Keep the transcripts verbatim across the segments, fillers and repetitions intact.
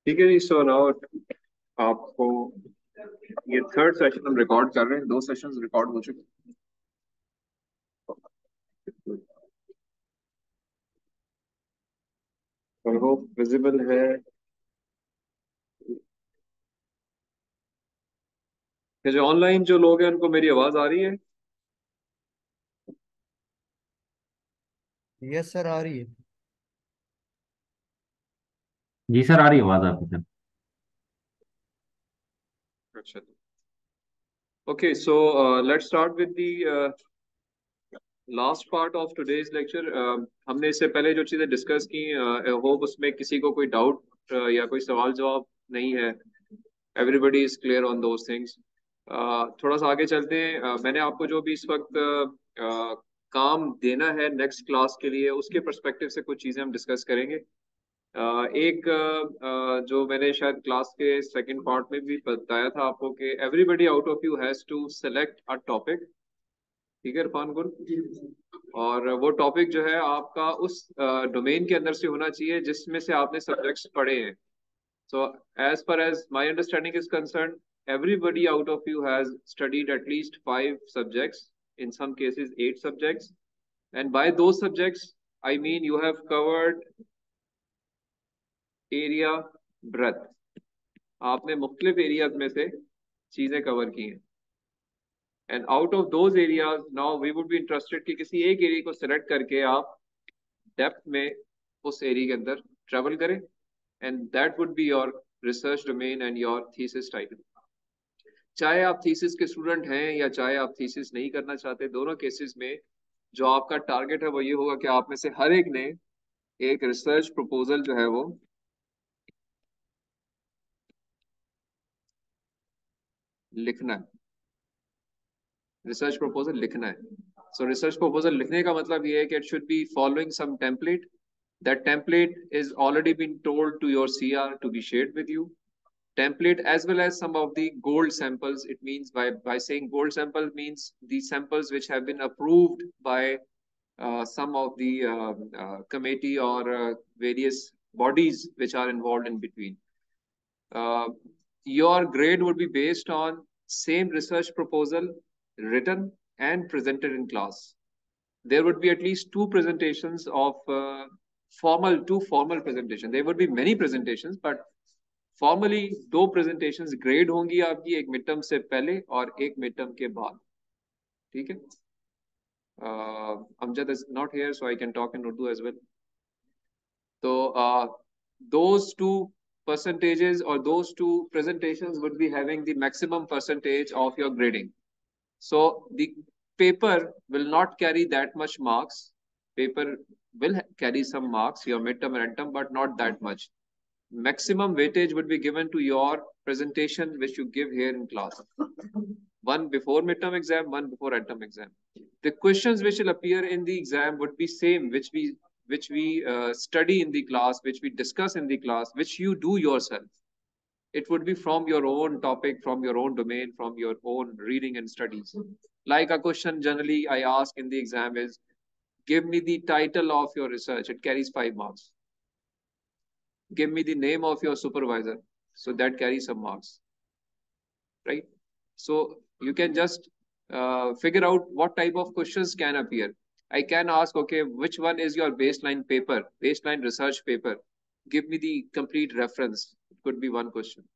ठीक है जी। सो नाउ आपको ये थर्ड सेशन हम रिकॉर्ड कर रहे हैं। दो सेशंस रिकॉर्ड हो चुके हैं। आई होप विजिबल है कि जो ऑनलाइन जो लोग हैं उनको मेरी आवाज आ रही है। यस सर, आ रही है। जी सर, आ रही है आवाज आपकी सर। अच्छा। Okay, so let's start with the last part of today's lecture. हमने इससे पहले जो चीजें डिस्कस की, होप उसमें किसी को कोई डाउट या कोई सवाल जवाब नहीं है। Everybody is clear on those things. थोड़ा सा आगे चलते हैं। Uh, मैंने आपको जो भी इस वक्त uh, काम देना है नेक्स्ट क्लास के लिए, उसके पर्सपेक्टिव से कुछ चीज़ें हम डिस्कस करेंगे। uh, एक uh, जो मैंने शायद क्लास के सेकंड पार्ट में भी बताया था आपको कि everybody out of you has to select a topic. ठीक है इरफान गुल? और वो टॉपिक जो है आपका उस डोमेन के अंदर से होना चाहिए जिसमें से आपने सब्जेक्ट्स पढ़े हैं। So, as far as my understanding is concerned, everybody out of you has studied at least five subjects, in some cases eight subjects. And by those subjects, I mean you have covered area breadth. आपने मुख्तलिफ areas में से चीजें cover की हैं। And out of those areas now we would be interested कि किसी एक एरिया को सिलेक्ट करके आप डेप्थ में उस एरिया के अंदर ट्रेवल करें। And that would be your research domain and your thesis title. चाहे आप थीसिस के स्टूडेंट हैं या चाहे आप थीसिस नहीं करना चाहते, दोनों केसेस में जो आपका टारगेट है वो ये होगा कि आप में से हर एक ने एक रिसर्च प्रपोजल जो है वो लिखना है। रिसर्च प्रपोजल लिखना है। सो रिसर्च प्रपोजल लिखने का मतलब ये है कि it should be following some template. That template is already been told to your C R to be shared with you. Template as well as some of the gold samples. It means by by saying gold sample means the samples which have been approved by uh, some of the uh, uh, committee or uh, various bodies which are involved in between. Uh, your grade would be based on same research proposal written and presented in class. There would be at least two presentations of uh, formal, two formal presentation. There would be many presentations, but formally दो presentations grade होंगी आपकी, एक mid term से पहले और एक mid term के बाद। ठीक है? Amjad is not here so I can talk in Urdu as well. तो those two percentages or those two presentations would be having the maximum percentage of your grading. So the paper will not carry that much marks. Paper will carry some marks, your midterm and end term, but not that much. Maximum weightage would be given to your presentation which you give here in class. One before midterm exam, one before midterm exam. The questions which will appear in the exam would be same which we which we uh, study in the class, which we discuss in the class, which you do yourself. It would be from your own topic, from your own domain, from your own reading and studies. Like a question generally I ask in the exam is, give me the title of your research. It carries five marks. Give me the name of your supervisor. So that carries some marks, right? So you can just uh, figure out what type of questions can appear. I can ask, okay, which one is your baseline paper, baseline research paper? Give me the complete reference. It could be one question.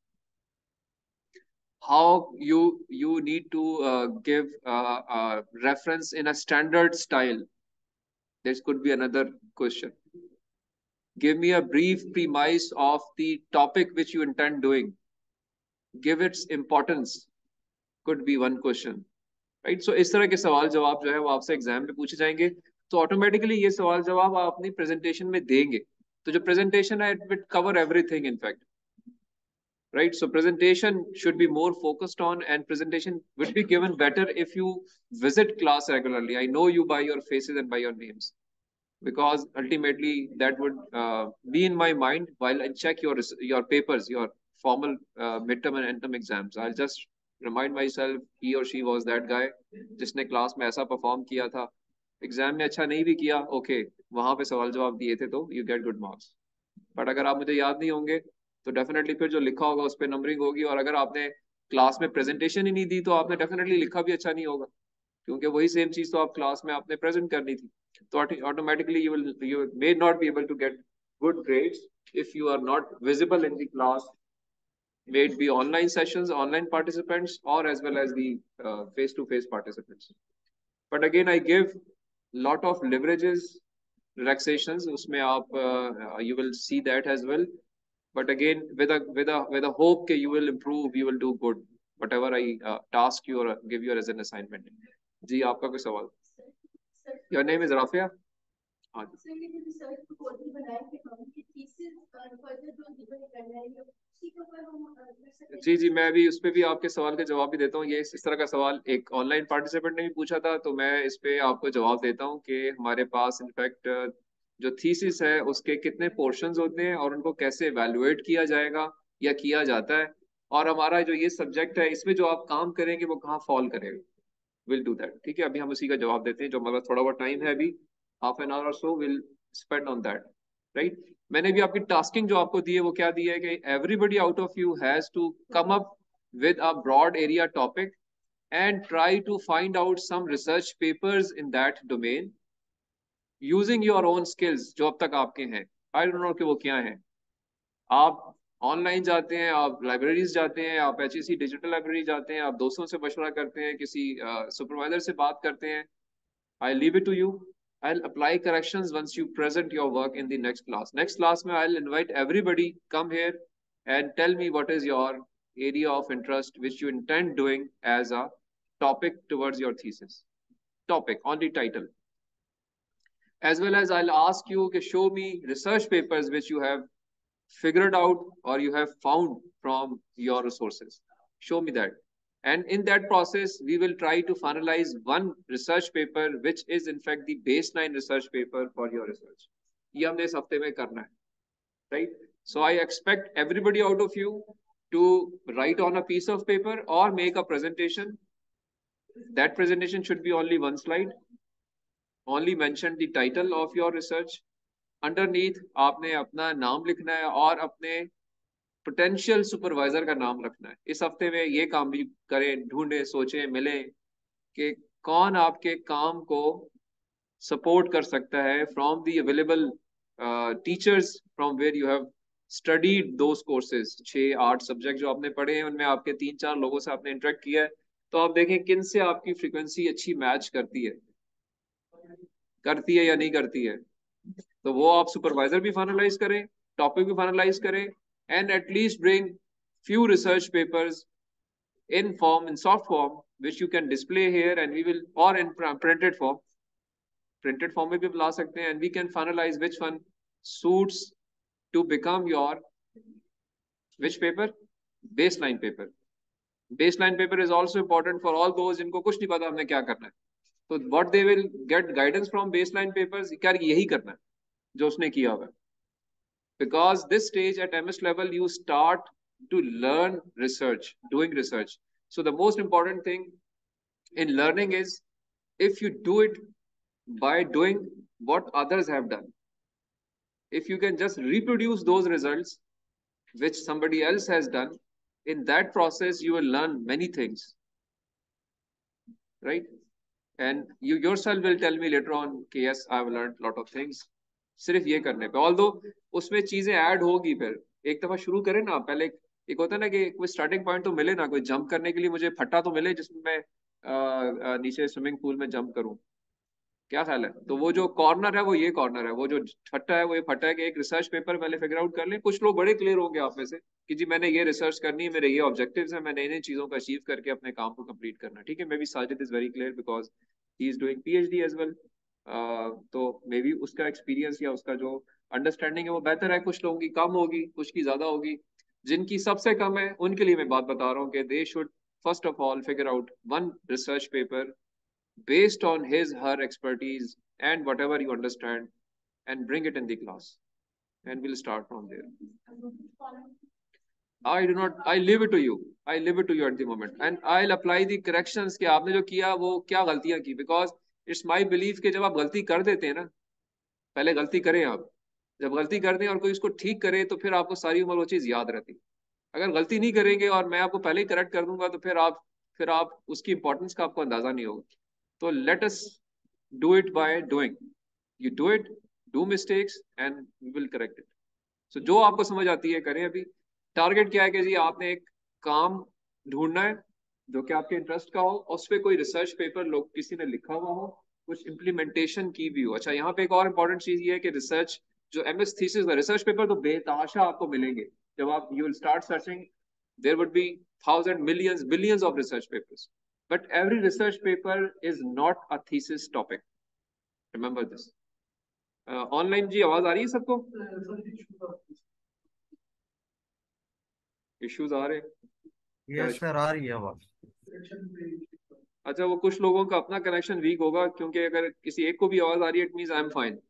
How you you need to uh, give uh, uh, reference in a standard style. This could be another question. Give me a brief premise of the topic which you intend doing. Give its importance. Could be one question. Right? So इस तरह के सवाल जवाब जो है वो आपसे exam में पूछे जाएंगे। तो ऑटोमेटिकली ये सवाल जवाब आप अपनी प्रेजेंटेशन में देंगे। तो जो प्रेजेंटेशन है it will cover everything in fact, right? So presentation should be more focused on, and presentation will be given better if you visit class regularly. I know you by your faces and by your names, because ultimately that would uh, be in my mind while I check your your papers, your formal uh, midterm and end term exams. I'll just remind myself he or she was that guy जिसने class में ऐसा perform किया था। Exam में अच्छा नहीं भी किया, ओके okay, वहां पे सवाल जवाब दिए थे तो you get good marks. But अगर आप मुझे याद नहीं होंगे तो डेफिनेटली फिर जो लिखा होगा उस पर नंबरिंग होगी। और अगर आपने क्लास में प्रेजेंटेशन ही नहीं दी तो आपने डेफिनेटली लिखा भी अच्छा नहीं होगा, क्योंकि वही सेम चीज तो आप क्लास में आपने प्रेजेंट करनी थी। तो automatically you will you may not be able to get good grades if you are not visible in the class, may it be online sessions, online participants, or as well as the uh, face-to-face participants. But again, I give lot of leverages, relaxations. उसमें आप uh, you will see that as well. But again, with a with a with a hope that you will improve, you will do good. Whatever I uh, task you or give you as an assignment. जी आपका कोई सवाल? Your name is Rafia? हाँ जी जी, मैं अभी उस पर भी आपके सवाल का जवाब भी देता हूँ। ये इस तरह का सवाल एक ऑनलाइन पार्टिसिपेंट ने भी पूछा था, तो मैं इस पे आपको जवाब देता हूँ कि हमारे पास इनफैक्ट जो थीसिस है उसके कितने पोर्शंस होते हैं और उनको कैसे एवेलुएट किया जाएगा या किया जाता है, और हमारा जो ये सब्जेक्ट है इसमें जो आप काम करेंगे वो कहाँ फॉल करेगा। Will do that. ठीक है, अभी हम उसी का जवाब देते हैं। जो हमारा थोड़ा बहुत टाइम है अभी, हाफ एन आवर और so will spend on that. Right, मैंने भी आपकी टास्किंग जो आपको दी है वो क्या दी है कि everybody out of you has to come up with a broad area topic and try to find out some research papers in that domain using your own skills जो अब तक आपके हैं। आई डोंट नो कि वो क्या है। आप ऑनलाइन जाते हैं, आप लाइब्रेरीज जाते हैं, आप एच डिजिटल लाइब्रेरी जाते हैं, आप दोस्तों से मशवरा करते हैं, किसी सुपरवाइजर uh, से बात करते हैं। I leave it to you. I'll apply corrections once you present your work in the next class. Next class में I'll invite everybody come here and tell me what is your area of interest which you intend doing as a topic towards your thesis. Topic, only title. As well as I'll ask you to show me research papers which you have figured out or you have found from your resources. Show me that. And in that process, we will try to finalize one research paper, which is in fact the baseline research paper for your research. ये हमने इस हफ्ते में करना है, right? So I expect everybody out of you to write on a piece of paper or make a presentation. That presentation should be only one slide. Only mention the title of your research. Underneath, आपने अपना नाम लिखना है और अपने potential supervisor का नाम रखना है। इस हफ्ते में ये काम भी करें, ढूंढें, सोचें, मिलें कि कौन आपके काम को सपोर्ट कर सकता है from the available teachers from where you have studied those courses. छः आठ सब्जेक्ट जो आपने पढ़े हैं उनमें आपके तीन चार लोगों से आपने इंटरेक्ट किया है, तो आप देखें किन से आपकी फ्रिक्वेंसी अच्छी मैच करती है करती है या नहीं करती है। तो वो आप सुपरवाइजर भी फाइनलाइज करें, टॉपिक भी फाइनलाइज करें, and at least bring few research papers in form, in soft form, which you can display here, and we will, or in printed form, printed form में भी ला सकते हैं, and we can finalize which one suits to become your which paper baseline paper. Baseline paper is also important for all those जिनको कुछ नहीं पता हमने क्या करना है। तो what they will get guidance from baseline papers, क्या यही करना है जो उसने किया हुआ है। Because this stage at M S level, you start to learn research, doing research. So the most important thing in learning is if you do it by doing what others have done. If you can just reproduce those results which somebody else has done, in that process you will learn many things, right? And you yourself will tell me later on कि yes, I have learned a lot of things. सिर्फ ये करने पे, although उसमें चीजें add होगी। फिर एक दफा शुरू करें ना, पहले एक होता है ना कि कोई स्टार्टिंग पॉइंट तो मिले ना, कोई जंप करने के लिए मुझे फट्टा तो मिले जिसमें मैं आ, आ, नीचे स्विमिंग पूल में जंप करूं। क्या ख्याल है? तो वो जो कॉर्नर है वो ये कॉर्नर है, वो जो फट्टा है वो ये फट्टा है कि एक रिसर्च पेपर पहले फिगर आउट कर लें। कुछ लोग बड़े क्लियर होंगे आप में से कि जी मैंने ये रिसर्च करनी है, मेरे ये ऑब्जेक्टिव्स हैं, मैंने इन चीजों को अचीव करके अपने काम को कंप्लीट करना है। ठीक है, maybe Sajid is very clear because he is doing PhD as well. तो मे बी उसका एक्सपीरियंस या उसका जो अंडरस्टैंडिंग है वो बेहतर है। कुछ लोगों की कम होगी, कुछ की ज्यादा होगी। जिनकी सबसे कम है उनके लिए मैं बात बता रहा हूँ कि they should first of all figure out one research paper based on his her expertise and whatever you understand, and bring it in the class, and we'll start from there. I do not, I leave it to you, I leave it to you at the moment, and I'll apply the corrections कि आपने जो किया वो क्या गलतियां की, because it's my belief कि जब आप गलती कर देते हैं ना, पहले गलती करें आप, जब गलती कर दें और कोई उसको ठीक करे तो फिर आपको सारी उम्र वो चीज़ याद रहती। अगर गलती नहीं करेंगे और मैं आपको पहले ही करेक्ट कर दूंगा तो फिर आप फिर आप उसकी इंपॉर्टेंस का आपको अंदाजा नहीं होगा। तो let us do it by doing. You do it, do mistakes and we will correct it. So जो आपको समझ आती है करें अभी। टारगेट क्या है कि जी आपने एक काम ढूंढना है जो कि आपके इंटरेस्ट का हो, उस पर कोई रिसर्च पेपर लोग किसी ने लिखा हुआ हो, कुछ इम्प्लीमेंटेशन की भी हो। अच्छा, यहाँ पे एक और इम्पोर्टेंट चीज ये है कि रिसर्च जो M S thesis research paper तो बेताशा आपको मिलेंगे। जब आप you will start searching, there would be thousand millions billions of research papers, but every research paper is not a thesis topic, remember this. Online जी आवाज आ रही है सबको? इश्यूज आ रहे हैं क्या? यस सर, आ रही है आवाज। अच्छा, वो कुछ लोगों का अपना कनेक्शन वीक होगा, क्योंकि अगर किसी एक को भी आवाज आ रही है it means I am fine.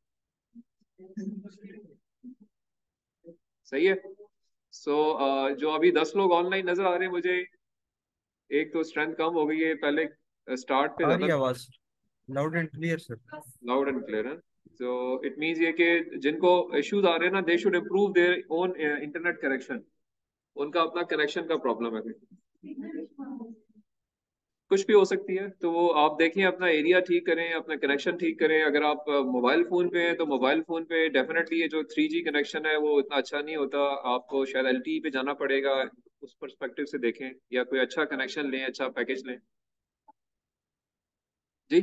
सही है। सो so, uh, जो अभी दस लोग ऑनलाइन नजर आ रहे हैं मुझे, एक तो स्ट्रेंथ कम हो गई है, पहले स्टार्ट पे आ ज्यादा रही है आवाज, loud and clear sir. Loud and clear है। तो इट मींस ये कि जिनको इश्यूज आ रहे हैं ना, they should improve their own internet connection. उनका अपना कनेक्शन का प्रॉब्लम है, कुछ भी हो सकती है। तो वो आप देखें, अपना एरिया ठीक करें, अपना कनेक्शन ठीक करें। अगर आप मोबाइल फोन पे हैं तो मोबाइल फोन पे डेफिनेटली ये जो थ्री जी कनेक्शन है वो इतना अच्छा नहीं होता, आपको शायद एल टी ई पे जाना पड़ेगा। उस पर्सपेक्टिव से देखें, या कोई अच्छा कनेक्शन लें, अच्छा पैकेज लें। जी,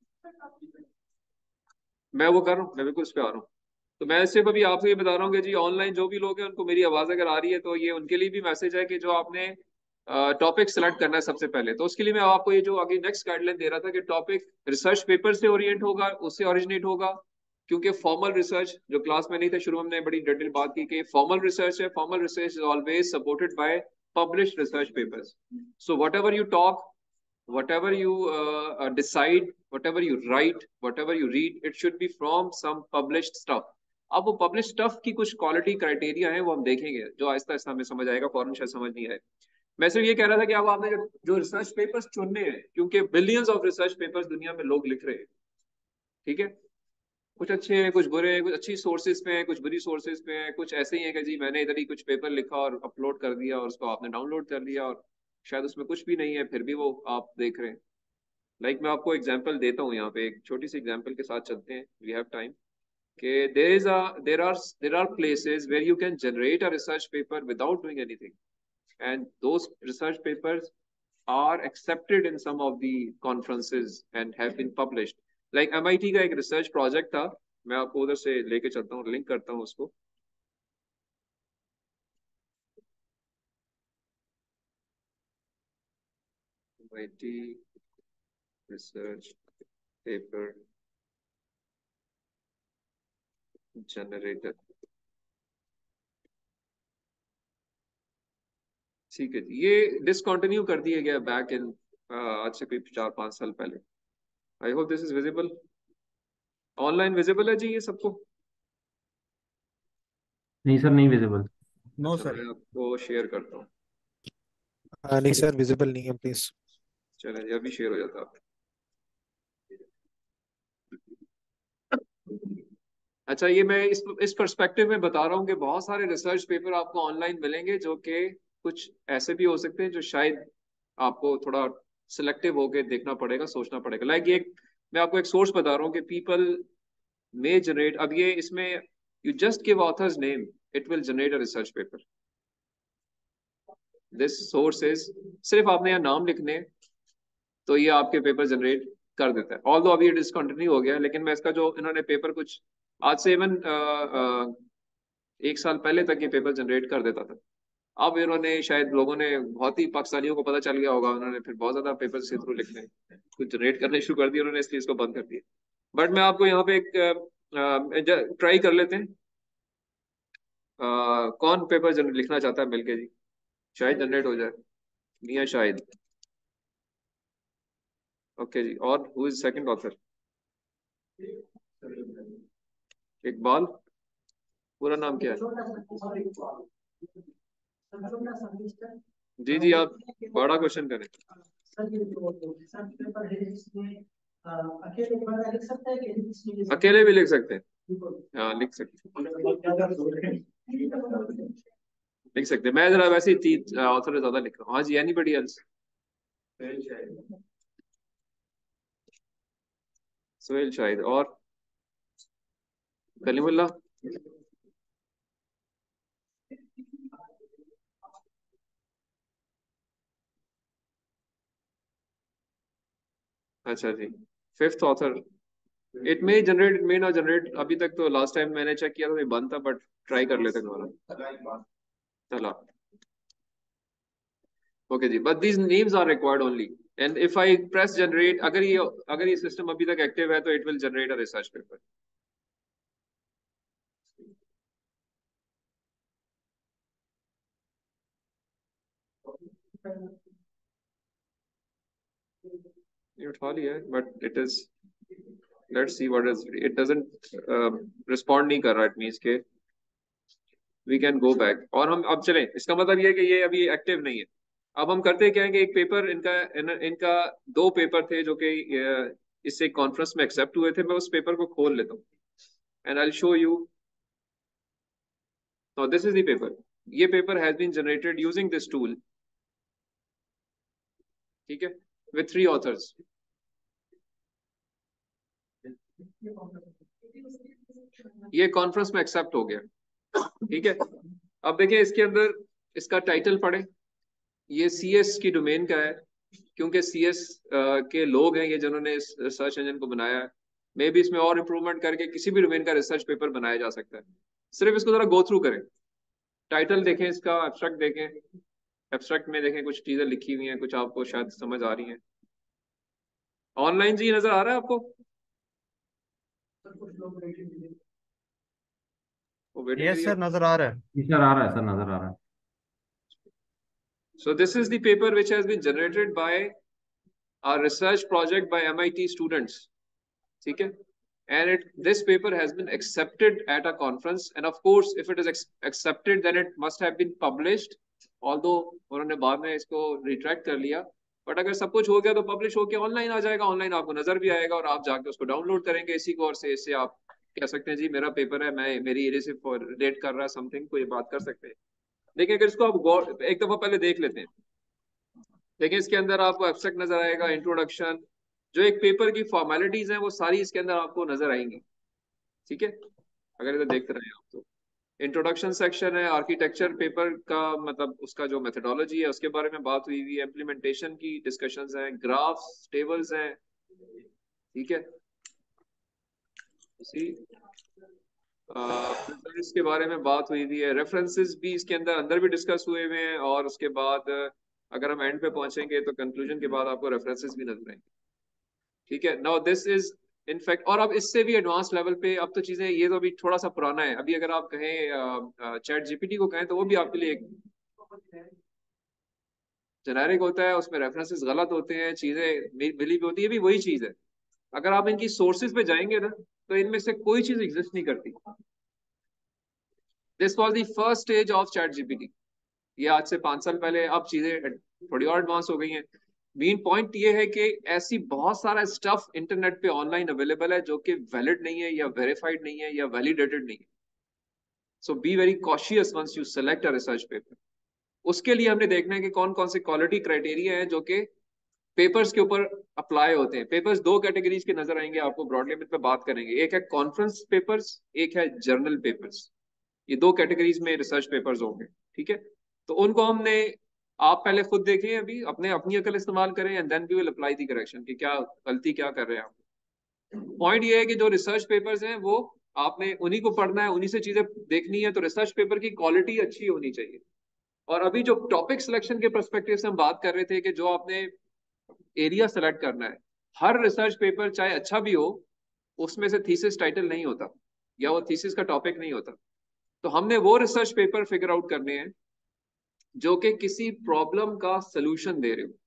मैं वो कर रहा हूँ, मैं बिल्कुल उस पर आ रहा हूँ। तो मैं सिर्फ अभी आपसे ये बता रहा हूँ कि जी ऑनलाइन जो भी लोग हैं उनको मेरी आवाज़ अगर आ रही है तो ये उनके लिए भी मैसेज है कि जो आपने टॉपिक सेलेक्ट करना है सबसे पहले, तो उसके लिए मैं आपको ये जो आगे नेक्स्ट गाइडलाइन दे रहा था कि टॉपिक रिसर्च पेपर से ओरिएंट होगा, उससे ओरिजिनेट होगा। क्योंकि फॉर्मल रिसर्च जो क्लास में नहीं था, शुरू में हमने बड़ी डिटेल बात की कि फॉर्मल रिसर्च है, formal research is always supported by published research papers. So whatever you talk, whatever you uh, uh, decide, whatever you write, whatever you read, it should be from some published stuff. अब वो publish stuff की कुछ quality criteria है, वो हम देखेंगे, जो आहिस्ता आहिस्ता हमें समझ आएगा, फौरन शायद समझ नहीं आए। मैं सिर्फ ये कह रहा था कि अब आपने जो, जो रिसर्च पेपर्स चुनने हैं, क्योंकि बिलियंस ऑफ रिसर्च पेपर्स दुनिया में लोग लिख रहे हैं, ठीक है? कुछ अच्छे हैं, कुछ बुरे हैं, कुछ अच्छी सोर्सेज पे हैं, कुछ बुरी सोर्सेज पे हैं, कुछ ऐसे ही है कि जी मैंने इधर ही कुछ पेपर लिखा और अपलोड कर दिया और उसको आपने डाउनलोड कर लिया और शायद उसमें कुछ भी नहीं है, फिर भी वो आप देख रहे हैं। लाइक like, मैं आपको एग्जांपल देता हूँ, यहाँ पे एक छोटी सी एग्जांपल के साथ चलते हैं, वी हैव टाइम। कि there is a there are there are places where you can generate a research paper without doing anything, and those research papers are accepted in some of the conferences and have been published. Like M I T का एक research project था, मैं आपको उधर से लेके चलता हूँ, लिंक करता हूँ उसको। M I T research paper generator, ठीक है जी। ये डिसकंटिन्यू कर दिया गया बैक इन आज से कोई चार पांच साल पहले। I hope this is visible, online visible है जी ये सबको? नहीं सर, नहीं विजिबल। नो अच्छा, सर। मैं आपको शेयर करता हूँ। हाँ नहीं सर, विजिबल नहीं है प्लीज। चलें जी, अभी शेयर हो जाता है। अच्छा, ये मैं इस इस पर्सपेक्टिव में बता रहा हूँ कि बहुत सारे रिसर्च पेपर आपको ऑनलाइन मिलेंगे जो कि कुछ ऐसे भी हो सकते हैं जो शायद आपको थोड़ा सिलेक्टिव होकर देखना पड़ेगा, सोचना पड़ेगा। लाइक एक मैं आपको एक सोर्स बता रहा हूँ कि पीपल मे जनरेट, अब ये इसमें you just give authors name, it will generate a research paper. This source is, सिर्फ आपने यहाँ नाम लिखने, तो ये आपके पेपर जनरेट कर देता है। ऑल दो अभी ये डिसकंटिन्यू हो गया, लेकिन मैं इसका जो इन्होंने पेपर कुछ आज से इवन एक साल पहले तक ये पेपर जनरेट कर देता था। अब इन्होंने शायद लोगों ने बहुत ही पाकिस्तानियों को पता चल गया होगा, उन्होंने फिर बहुत ज्यादा पेपर के थ्रू लिखने कुछ जनरेट करने शुरू कर दिए उन्होंने, इसलिए इसको बंद कर दिया। बट मैं आपको यहाँ पे एक ट्राई कर लेते हैं। अ, कौन पेपर जनरेट लिखना चाहता है मिलके जी? शायद जनरेट हो जाए, मियाँ शाहिद। ओके जी, और who is second author? Iqbal, पूरा नाम क्या है? जी जी, आप बड़ा क्वेश्चन करें। अकेले भी लिख सकते हैं, हाँ लिख सकते लिख सकते मैं जरा वैसे ही तीन ऑथर ज्यादा लिख रहा हूँ। हाँ जी, एनीबडी एल्स? सुहेल शाहिद और कलीमुल्लाह। अच्छा जी, fifth author. It may generate, it may not generate. अभी तक तो लास्ट टाइम मैंने चेक किया था ये बंद था, बट ट्राई कर लेते दोबारा। चला ओके जी, but these names are required only. And if I press generate, अगर ये अगर ये सिस्टम अभी तक एक्टिव है तो it will generate a research paper. ये उठा लिया है but it is, let's see what is it doesn't respond नहीं कर रहा। इट मींस के वी कैन गो बैक और हम अब चलें। इसका मतलब ये है कि ये अभी एक्टिव नहीं है। अब हम करते क्या है कि एक पेपर इनका इन, इनका दो पेपर थे जो कि अ, इससे कॉन्फ्रेंस में एक्सेप्ट हुए थे। मैं उस पेपर को खोल लेता हूँ and I show you. Now this is the paper. ये paper has been generated using this tool, ठीक है, विथ थ्री ऑथर्स। ये कॉन्फ्रेंस में एक्सेप्ट हो गया, ठीक है। अब देखिए इसके अंदर इसका टाइटल पढ़े। ये सी एस की डोमेन का है, क्योंकि सी एस के लोग हैं ये जिन्होंने इस सर्च इंजन को बनाया है। मे भी इसमें और इम्प्रूवमेंट करके किसी भी डोमेन का रिसर्च पेपर बनाया जा सकता है। सिर्फ इसको जरा गो थ्रू करें, टाइटल देखें, इसका एब्स्ट्रैक्ट देखें। एब्स्ट्रैक्ट में देखें कुछ चीजें लिखी हुई हैं, कुछ आपको शायद समझ आ रही हैं। ऑनलाइन जी नजर आ रहा है आपको? वो वेटिंग यस एरिया। सर, नजर आ रहा है। जी सर, आ रहा है सर, नजर आ रहा है। So this is the paper which has been generated by a research project by M I T students, ठीक है। And it this paper has been accepted at a conference, and of course if it is accepted then it must have been published, although उन्होंने बाद में इसको retract कर लिया। But अगर सब कुछ हो गया तो पब्लिश होकर ऑनलाइन आ जाएगा, ऑनलाइन आपको नजर भी आएगा और आप जाके उसको डाउनलोड करेंगे इसी को, और से इससे आप कह सकते हैं जी मेरा पेपर है, मैं मेरी एरिया से रिलेट कर रहा है समथिंग, कोई बात कर सकते हैं। लेकिन अगर इसको आप एक दफा पहले देख लेते हैं। देखिए इसके अंदर आपको एब्स्ट्रैक्ट नजर आएगा, इंट्रोडक्शन, जो एक पेपर की फॉर्मेलिटीज हैं वो सारी इसके अंदर आपको नजर आएंगी, ठीक है, अगर इधर देखते रहे आप तो। इंट्रोडक्शन सेक्शन है, आर्किटेक्चर पेपर का मतलब उसका जो मेथोडोलॉजी है उसके बारे में बात हुई हुई है, इम्प्लीमेंटेशन की डिस्कशंस हैं, ग्राफ्स टेबल्स हैं, ठीक है। इसी रिजल्ट्स के बारे में बात हुई हुई है, रेफरेंसेस भी इसके अंदर अंदर भी डिस्कस हुए हुए हैं, और उसके बाद अगर हम एंड पे पहुंचेंगे तो कंक्लूजन के बाद आपको रेफरेंसेस भी नजर आएंगे, ठीक है। नाउ दिस इज इनफैक्ट, और अब इससे भी एडवांस लेवल पे अब तो चीजें, ये तो अभी थोड़ा सा पुराना है। अभी अगर आप कहें चैट जीपीटी को कहें तो वो भी आपके लिए एक जेनेरिक होता है, उसमें रेफरेंसेस गलत होते हैं, चीजें मिली भी होती है, भी वही चीज है। अगर आप इनकी सोर्सेज पे जाएंगे ना तो इनमें से कोई चीज एग्जिस्ट नहीं करती। This was the first stage of chat GPT, ये आज से पांच साल पहले। अब चीजें थोड़ी और एडवांस हो गई हैं। मेन पॉइंट ये है कि ऐसी बहुत सारा स्टफ इंटरनेट पे ऑनलाइन अवेलेबल है जो कि वैलिड नहीं है, या वेरीफाइड नहीं है, या वैलिडेटेड नहीं है। So be very cautious once you select a research paper. उसके लिए हमने देखना है कि कौन कौन से क्वालिटी क्राइटेरिया है जो कि पेपर्स के ऊपर अप्लाई होते हैं। पेपर्स दो कैटेगरीज के नजर आएंगे आपको, ब्रॉडली पे बात करेंगे। एक है कॉन्फ्रेंस पेपर्स, एक है जर्नल पेपर्स। ये दो कैटेगरीज में रिसर्च पेपर्स होंगे, ठीक है। तो उनको हमने, आप पहले खुद देखें, अभी अपने अपनी अकल इस्तेमाल करें, and then we will apply the correction कि क्या गलती क्या कर रहे हैं आप। पॉइंट ये है कि जो रिसर्च पेपर्स हैं वो आपने उन्हीं को पढ़ना है, उन्हीं से चीजें देखनी है। तो रिसर्च पेपर की क्वालिटी अच्छी होनी चाहिए। और अभी जो टॉपिक सिलेक्शन के परस्पेक्टिव से हम बात कर रहे थे कि जो आपने एरिया सेलेक्ट करना है, हर रिसर्च पेपर चाहे अच्छा भी हो उसमें से थीसिस टाइटल नहीं होता, या वो थीसिस का टॉपिक नहीं होता। तो हमने वो रिसर्च पेपर फिगर आउट करने हैं जो कि किसी प्रॉब्लम का सलूशन दे रहे हो।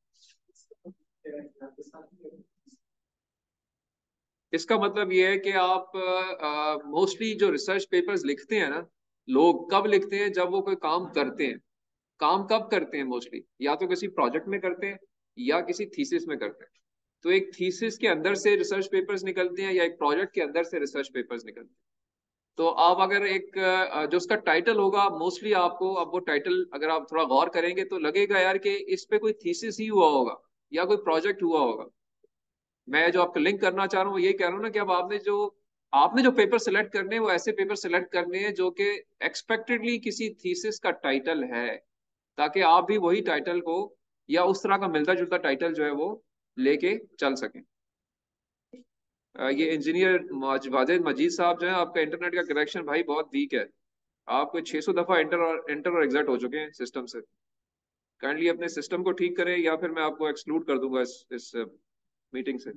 इसका मतलब ये है कि आप मोस्टली uh, जो रिसर्च पेपर्स लिखते हैं ना, लोग कब लिखते हैं? जब वो कोई काम करते हैं। काम कब करते हैं? मोस्टली या तो किसी प्रोजेक्ट में करते हैं या किसी थीसिस में करते हैं। तो एक थीसिस के अंदर से रिसर्च पेपर्स निकलते हैं या एक प्रोजेक्ट के अंदर से रिसर्च पेपर्स निकलते हैं। तो आप अगर एक अ, जो उसका टाइटल होगा मोस्टली आपको, अब वो टाइटल अगर आप थोड़ा गौर करेंगे तो लगेगा यार कि इस पे कोई थीसिस ही हुआ होगा या कोई प्रोजेक्ट हुआ होगा। मैं जो आपको लिंक करना चाह रहा हूँ ये कह रहा हूँ ना कि अब आपने जो आपने जो पेपर सिलेक्ट करने हैं वो ऐसे पेपर सिलेक्ट करने हैं जो कि एक्सपेक्टेडली किसी थीसिस का टाइटल है, ताकि आप भी वही टाइटल को या उस तरह का मिलता जुलता टाइटल जो है वो लेके चल सकें। अ, ये इंजीनियर वाजिद मजीद साहब जो है, आपका इंटरनेट का कनेक्शन भाई बहुत वीक है। आप कोई छह सौ दफा इंटर और इंटर और एग्जिट हो चुके हैं सिस्टम से। काइंडली अपने सिस्टम को ठीक करें या फिर मैं आपको एक्सक्लूड कर दूंगा इस इस मीटिंग से।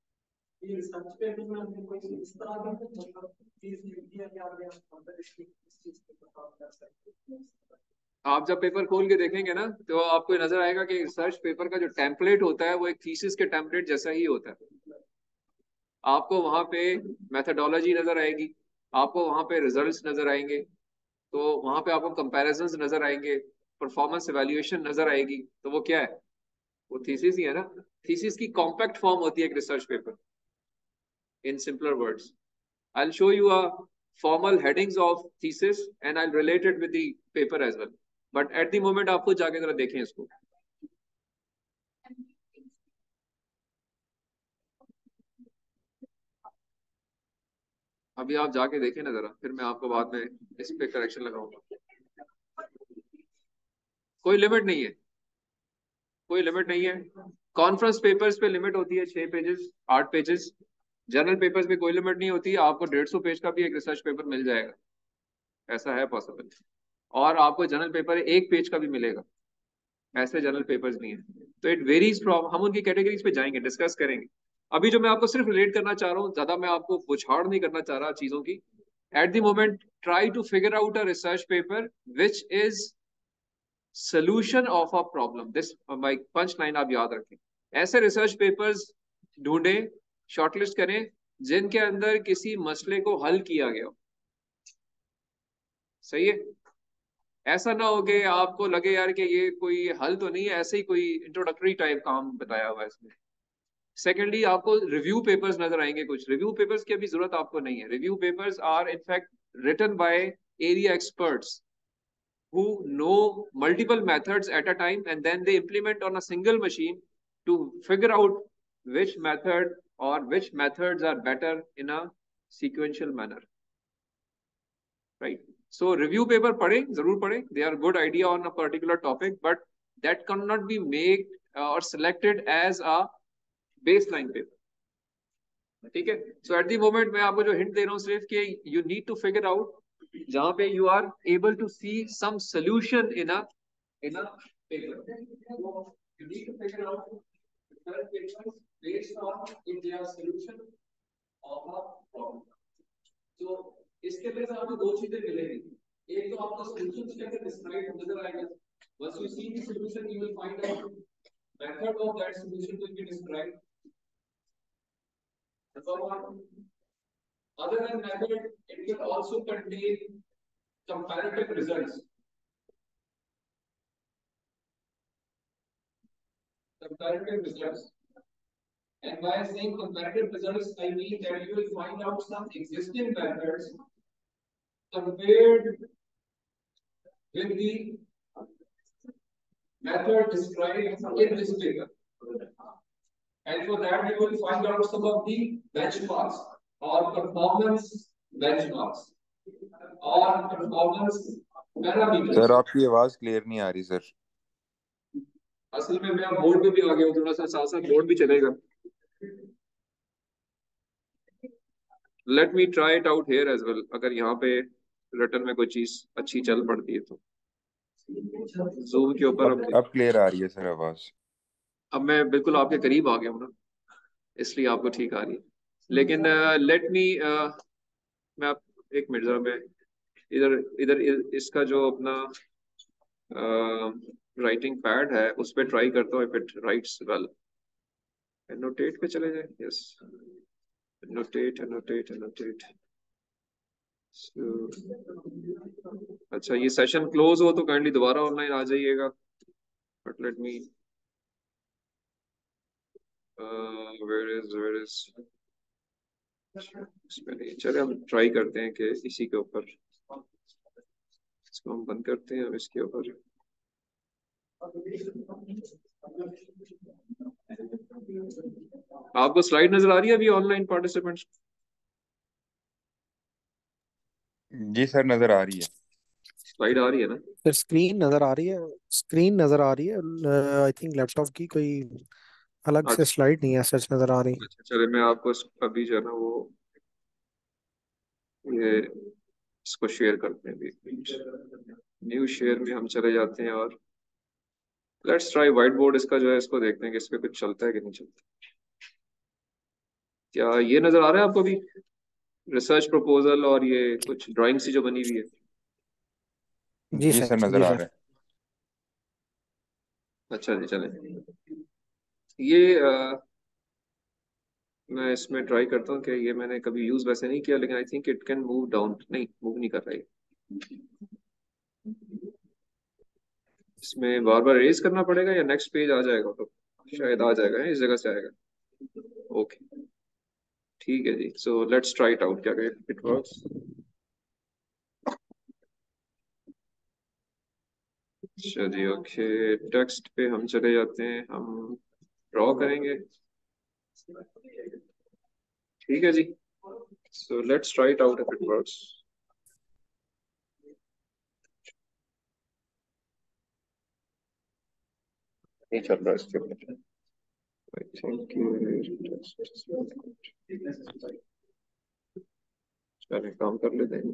आप जब पेपर खोल के देखेंगे ना तो आपको नजर आएगा कि रिसर्च पेपर का जो टेम्पलेट होता है वो एक थीसिस के टेम्पलेट जैसा ही होता है। आपको वहां पे मेथडोलॉजी नजर आएगी, आपको वहां पे रिजल्ट्स नजर आएंगे, तो वहां पे आपको कंपैरिजंस नजर आएंगे, परफॉर्मेंस एवेल्युएशन नजर आएगी। तो वो क्या है? वो थीसिस ही है ना। थीसिस की कॉम्पैक्ट फॉर्म होती है एक research paper. In simpler words, I'll show you a formal headings of thesis and I'll relate it with the paper as well. But at the moment आप खुद जाके जरा देखें इसको। अभी आप जाके देखें ना जरा, फिर मैं आपको बाद में इस पे करेक्शन लगाऊंगा। कोई लिमिट नहीं है, कोई लिमिट नहीं है। कॉन्फ्रेंस पेपर्स पे लिमिट होती है छह पेजेस, आठ पेजेस। जर्नल पेपर्स पे कोई लिमिट नहीं होती, आपको डेढ़ सौ पेज का भी एक रिसर्च पेपर मिल जाएगा, ऐसा है पॉसिबल। और आपको जर्नल पेपर एक पेज का भी मिलेगा, ऐसे जर्नल पेपर्स नहीं है। तो इट वेरीज फ्रॉम, हम उनकी कैटेगरीज पे जाएंगे, डिस्कस करेंगे। अभी जो मैं आपको सिर्फ रिलेट करना चाह रहा हूँ, ज्यादा मैं आपको बुछाड़ नहीं करना चाह रहा चीजों की। At the moment try to figure out a research paper which is solution of a problem. This my punch line आप याद रखें। ऐसे रिसर्च पेपर्स ढूंढें, शॉर्टलिस्ट करें जिनके अंदर किसी मसले को हल किया गया हो। सही है? ऐसा ना हो कि आपको लगे यार कि ये कोई हल तो नहीं है, ऐसे ही कोई इंट्रोडक्टरी टाइप काम बताया हुआ है इसमें। सेकेंडली, आपको रिव्यू पेपर्स नजर आएंगे। कुछ रिव्यू पेपर्स की अभी जरूरत आपको नहीं है। Review papers are in fact written by area experts who know multiple methods at a time and then they implement on a single machine to figure out which method or which methods are better in a sequential manner, right? So review paper पढ़ें, जरूर पढ़ें, they are good idea on a particular topic, but that cannot be made uh, or selected as a baseline paper. ठीक है? So at the moment मैं आपको जो hint दे रहा हूँ सिर्फ कि you need to figure out जहाँ पे you are able to see some solution in a in a paper. So you need to figure out research papers based on if they are solution of a problem. So इसके लिए आपको दो चीजें मिलेंगी। एक तो आपको solution के अंदर describe नजर आएगा। Once you see the solution, you will find out method of that solution will be described. Other than method, it will also contain comparative results. Comparative results. And by saying comparative results, I mean that you will find out some existing methods compared with the method described in this figure. And for that, you will find out some of the benchmarks or performance benchmarks or performance parameters. Sir आपकी आवाज clear नहीं आ रही sir. असल में मैं board पे भी आ गया हूँ, थोड़ा सा साथ साथ बोर्ड भी चलेगा। Let me try it out here as well, अगर यहाँ पे रिटर्न में कोई चीज अच्छी चल पड़ती है तो। जूम के ऊपर अब अब क्लियर आ रही है सर आवाज। अब मैं बिल्कुल आपके करीब आ गया हूँ ना, इसलिए आपको ठीक आ रही है। लेकिन लेट uh, मी uh, मैं आप एक मिनट जरा मैं इधर इधर इसका जो अपना राइटिंग uh, पैड है उस पर ट्राई करता हूँ, if it writes well. Annotate पे चले जाए, यस, एनोटेट एनोटेट एनोटेट। अच्छा, ये सेशन क्लोज हो तो काइंडली दोबारा ऑनलाइन आ जाइएगा। But let me where is where is इसमें नहीं, चले हम ट्राई करते हैं कि इसी के ऊपर इसको हम बंद करते हैं, अब इसके ऊपर आपको स्लाइड नजर आ रही है अभी ऑनलाइन पार्टिसिपेंट्स? जी सर, नजर आ रही है। स्लाइड आ रही है ना? फिर स्क्रीन नजर आ रही है, स्क्रीन नजर आ रही है। आई थिंक लैपटॉप की कोई अलग से अच्छा स्लाइड नहीं है सच नजर आ रही। अच्छा, चले मैं आपको अभी जो है ना वो ये इसको शेयर करते हैं। न्यू शेयर में हम चले जाते हैं और लेट्स ट्राई व्हाइट बोर्ड इसका जो है इसको देखते हैं कि इस पे कुछ चलता है कि नहीं चलता। क्या ये नजर आ रहा है आपको भी रिसर्च प्रपोजल और ये कुछ ड्राइंग सी जो बनी हुई है? जी जी सर, सर, नजर जी आ सर। रहा है। अच्छा जी, चले ये अ, मैं इसमें ट्राई करता हूँ कि ये मैंने कभी यूज वैसे नहीं किया, लेकिन I think it can move down, नहीं मूव नहीं कर रहा है। इसमें बार बार रेज करना पड़ेगा या नेक्स्ट पेज आ जाएगा? तो शायद आ जाएगा, इस जगह से आएगा। ओके ठीक है जी, so let's try it out, क्या इट वर्क्स। अच्छा जी, ओके टेक्स्ट पे हम चले जाते हैं, हम ड्रॉ करेंगे। ठीक है जी, so let's try it out if it works. नहीं चल रहा इसके ऊपर, आई थिंक। चलिए काम कर लेते हैं।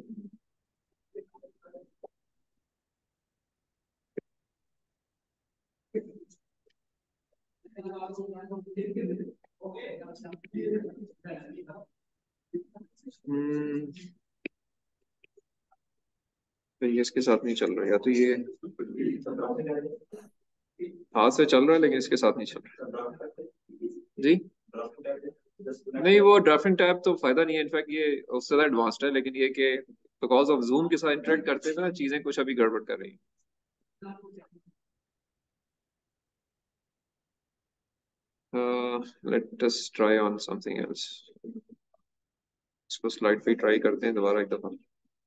हम्म तो ये इसके साथ नहीं चल रहा, या तो ये हाथ से चल रहा है लेकिन इसके साथ नहीं चल रहा जी। नहीं, वो ड्राफ्टिंग टैब तो फायदा नहीं है, इनफैक्ट ये उससे ज्यादा एडवांस्ड है, लेकिन ये कि बिकॉज ऑफ जूम के साथ इंटरेक्ट करते हैं ना, चीजें कुछ अभी गड़बड़ कर रही हैं। Let us try on something else. इसको स्लाइड पे ट्राई करते हैं दोबारा एक दफा।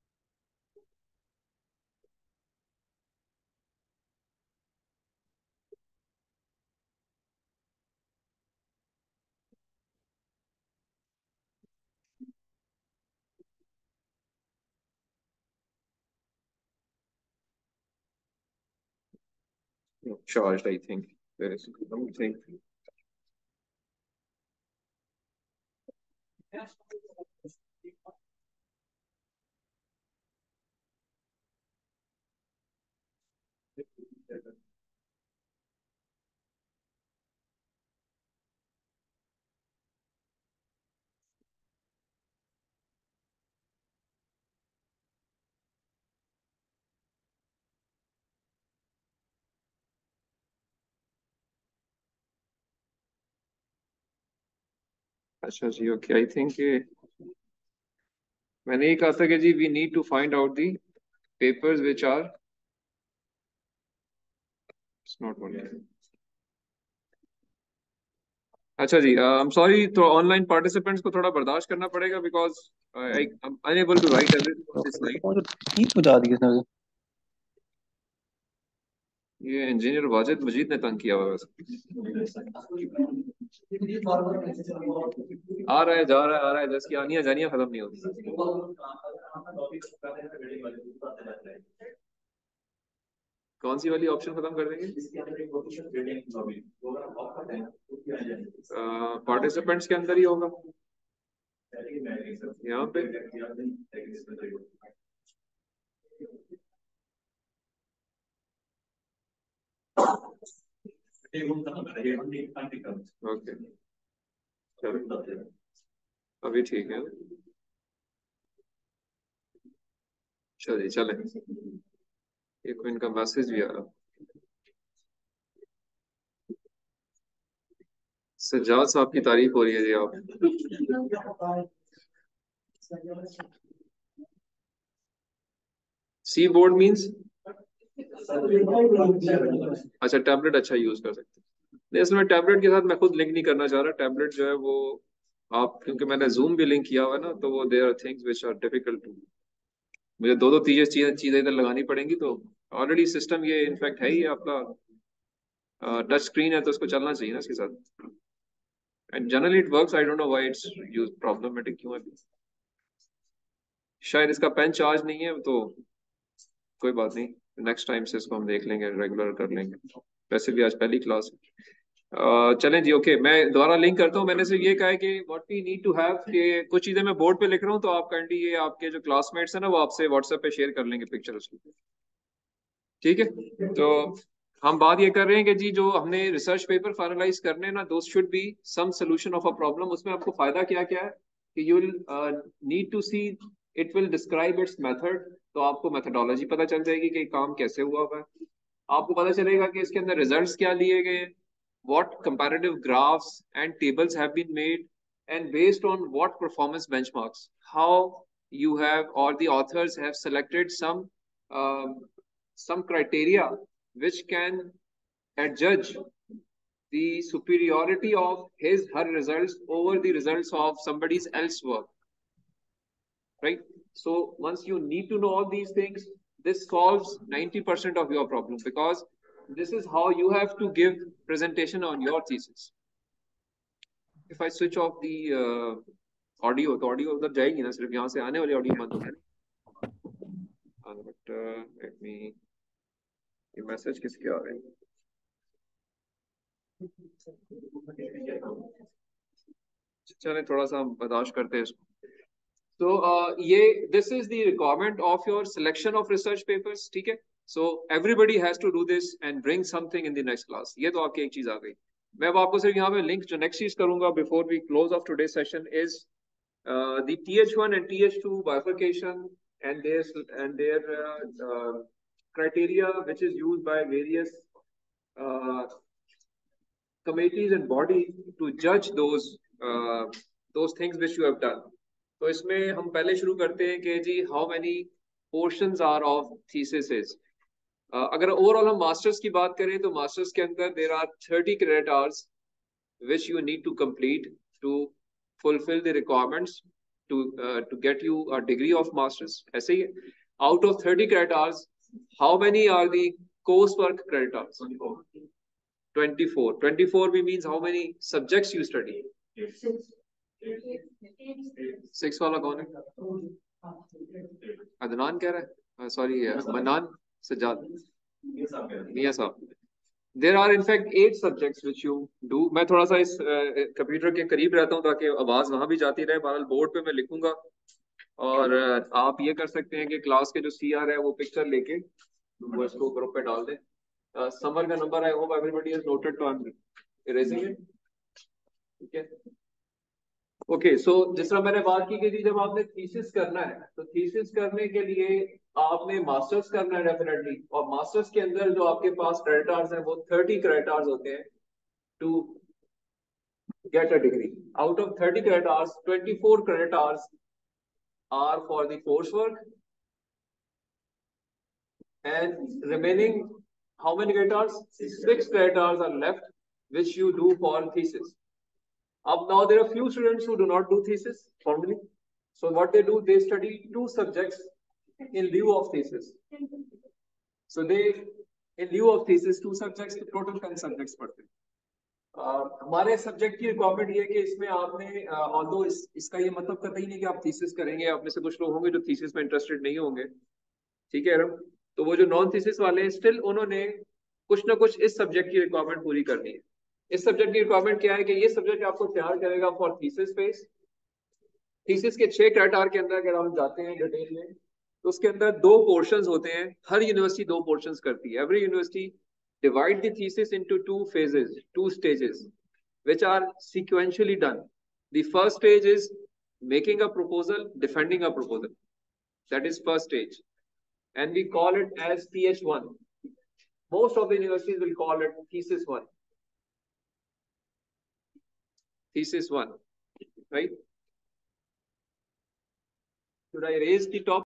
Charged, I think. There is something. अच्छा जी, ओके आई थिंक ये मैंने ये कहा था कि जी we need to find out the papers which are it's not working. अच्छा जी, आई एम सॉरी, तो ऑनलाइन पार्टिसिपेंट्स को थोड़ा बर्दाश्त करना पड़ेगा because I am unable to write everything on this slide. वो जो ठीक बुझा दी इसने मुझे। ये इंजीनियर वाजिद मजीद ने तंग किया हुआ है बस। आ रहा है जा रहा है आ रहा है, दस की आनियां जानियां खत्म नहीं होती। कौन सी वाली ऑप्शन खत्म कर देंगे? पार्टिसिपेंट्स के अंदर ही होगा यहाँ पे। ओके चलो अभी ठीक है। चलिए चले, एक इनका मैसेज भी आ रहा। सज्जाद साहब की तारीफ हो रही है जी आप। सी बोर्ड मींस अच्छा टैबलेट अच्छा यूज कर सकते हैं। नहीं, इसमें टैबलेट के साथ मैं खुद लिंक नहीं करना चाह रहा, टैबलेट जो है वो आप, क्योंकि मैंने जूम भी लिंक किया हुआ है ना, तो वो there are things which are difficult to, मुझे दो दो तीन चीजें चीजें इधर लगानी पड़ेंगी। तो ऑलरेडी सिस्टम ये इनफैक्ट है ही आपका टच स्क्रीन है, तो उसको चलना चाहिए ना इसके साथ। And generally it works, I don't know why it's use problematic क्यों है। शायद इसका पेन चार्ज नहीं है, तो कोई बात नहीं, नेक्स्ट टाइम से इसको हम देख लेंगे, रेगुलर कर लेंगे। वैसे भी आज पहली क्लास है। Uh, चलें जी, ओके, मैं दोबारा लिंक करता हूँ। मैंने सिर्फ ये कहा है कि what we need to have, कि कुछ चीजें मैं बोर्ड पे लिख रहा हूँ, तो आप काइंडली ये आपके जो क्लासमेट्स हैं ना, वो आपसे व्हाट्सएप पे शेयर कर लेंगे पिक्चर उसकी, ठीक है। तो हम बात ये कर रहे हैं कि जी जो हमने रिसर्च पेपर फाइनलाइज करने हैं ना, दो should be some solution of a problem. उसमें आपको फायदा क्या क्या है कि you will need to see, it will describe its method, तो आपको मेथडोलॉजी पता चल जाएगी कि काम कैसे हुआ हुआ है। आपको पता चलेगा कि इसके अंदर रिजल्ट्स क्या लिए गए हैं, what comparative graphs and tables have been made, and based on what performance benchmarks, how you have or the authors have selected some um, some criteria which can adjudge the superiority of his her results over the results of somebody's else work, right? So once you need to know all these things, this solves ninety percent of your problem, because this is how you have to give presentation on your thesis. If I switch off the uh, audio, तो audio उधर जाएगी ना, सिर्फ यहाँ से आने वाली audio बंद होगी। But uh, let me, ये मैसेज किसके आ रहे हैं? चलें थोड़ा सा हम बर्दाश्त करते हैं इसको। तो uh, ये this is the requirement of your selection of research papers, ठीक है। So everybody has to do this and bring something in the next class. ये तो आपकी एक चीज आ गई। मैं अब आपको सिर्फ यहाँ पे लिंक जो नेक्स्ट चीज करूंगा before we close of today's session is uh, the T H one and T H two bifurcation and their and their uh, uh, criteria which is used by various uh, committees and bodies to judge those uh, those things which you have done. तो इसमें हम पहले शुरू करते हैं कि जी how many portions are of thesis is. अगर ओवरऑल हम मास्टर्स की बात करें तो मास्टर्स के अंदर there are thirty credit hours which you need to complete to fulfil the requirements to to get you a degree of masters. ऐसे ही out of thirty credit hours, how many are the course work credit hours? twenty-four. twenty-four भी means how many subjects you study? Six वाला कौन है? अदनान कह रहा है, sorry मनान सज्जाद मियां साहब। There are in fact eight subjects which you do. मैं थोड़ा सा इस कंप्यूटर uh, के करीब रहता हूँ ताकि आवाज वहां भी जाती रहे। बहरहाल बोर्ड पे मैं लिखूंगा और uh, आप ये कर सकते हैं कि क्लास के जो सी आर है वो पिक्चर लेके वो इसको ग्रुप पे डाल दें। समर का number, I hope everybody has noted, तो आई एम इरेजिंग इट, ठीक है। ओके, सो जिस तरह मैंने बात की कि जी जब आपने थीसिस करना है तो थीसिस करने के लिए आपने मास्टर्स करना है डेफिनेटली, और मास्टर्स के अंदर जो आपके पास क्रेडिट आवर्स हैं वो थर्टी क्रेडिट आवर्स होते हैं to get a degree. Out of thirty credit hours, twenty four credit hours are for the course work and remaining how many credit hours? Six credit hours are left which you do for thesis. Up now there are few students who do not do thesis formally, so what they do, they study two subjects in lieu of thesis. So they in lieu of thesis two subjects, total ten subjects पढ़ते हैं। Uh, हमारे subject की requirement ये है कि इसमें आपने although uh, इस, इसका ये मतलब करता ही नहीं कि आप थीसिस करेंगे। आप में से कुछ लोग होंगे जो थीसिस में इंटरेस्टेड नहीं होंगे, ठीक है रम? तो वो जो नॉन थीसिस वाले हैं स्टिल उन्होंने कुछ ना कुछ इस सब्जेक्ट की रिक्वायरमेंट पूरी करनी है। इस सब्जेक्ट की रिक्वायरमेंट क्या है कि ये सब्जेक्ट आपको तैयार करेगा फॉर थीसिस फेज। थीसिस के छह क्रेडिट आवर के अंदर अगर हम जाते हैं डिटेल में तो उसके अंदर दो पोर्शंस होते हैं। हर यूनिवर्सिटी दो पोर्शंस करती है। Every university divide the thesis into two phases, two stages which are sequentially done. The first stage is making a proposal, defending a proposal. That is first stage. And we call it as T H one. Most of the universities will call it thesis one. Thesis one, right? Should I raise the top?